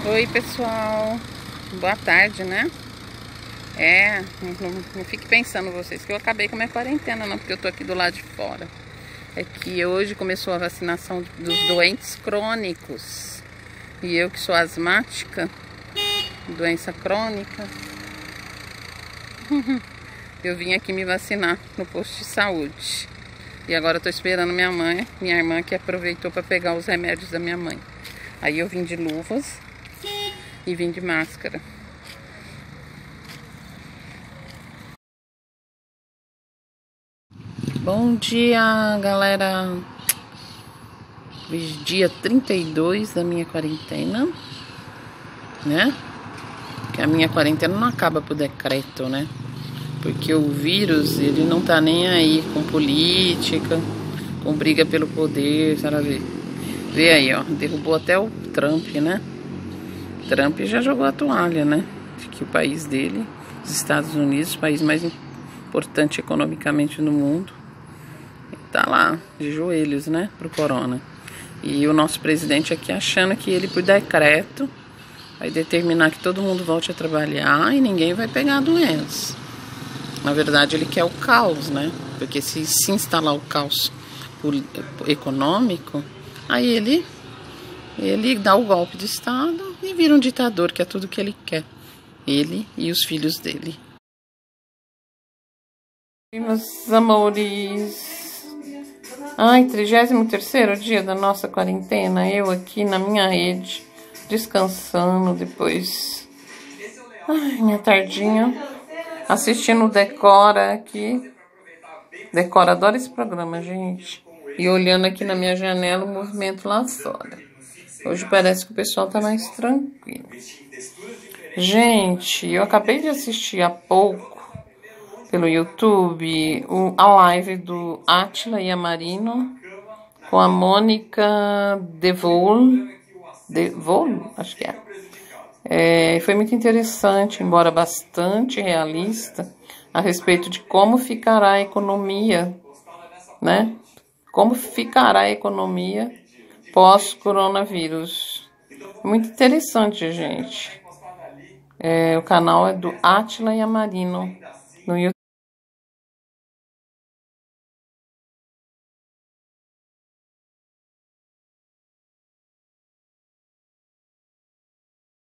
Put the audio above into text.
Oi, pessoal. Boa tarde, né? Não fique pensando vocês que eu acabei com a minha quarentena, não, porque eu tô aqui do lado de fora. É que hoje começou a vacinação dos doentes crônicos. E eu que sou asmática, doença crônica, eu vim aqui me vacinar no posto de saúde. E agora eu tô esperando minha irmã que aproveitou para pegar os remédios da minha mãe. Aí eu vim de luvas e vim de máscara. Bom dia, galera. Hoje dia 32 da minha quarentena, né? Que a minha quarentena não acaba por decreto, né? Porque o vírus, ele não tá nem aí com política, com briga pelo poder, sabe? Vê aí, ó, derrubou até o Trump, né? Trump já jogou a toalha, né? De que o país dele, os Estados Unidos, o país mais importante economicamente no mundo, tá lá, de joelhos, né, pro corona. E o nosso presidente aqui achando que ele, por decreto, vai determinar que todo mundo volte a trabalhar e ninguém vai pegar a doença. Na verdade, ele quer o caos, né? Porque se instalar o caos econômico, aí ele dá o golpe de Estado e vira um ditador, que é tudo que ele quer. Ele e os filhos dele. Meus amores... Ai, 33º dia da nossa quarentena, eu aqui na minha rede, descansando depois. Ai, minha tardinha, assistindo o Decora aqui. Decora, adoro esse programa, gente. E olhando aqui na minha janela o movimento lá fora. Hoje parece que o pessoal tá mais tranquilo. Gente, eu acabei de assistir há pouco pelo YouTube a live do Átila Yamarino com a Mônica Devol, acho que é. Foi muito interessante, embora bastante realista, a respeito de como ficará a economia, né? Como ficará a economia pós-coronavírus. Muito interessante, gente. O canal é do Átila Yamarino no YouTube.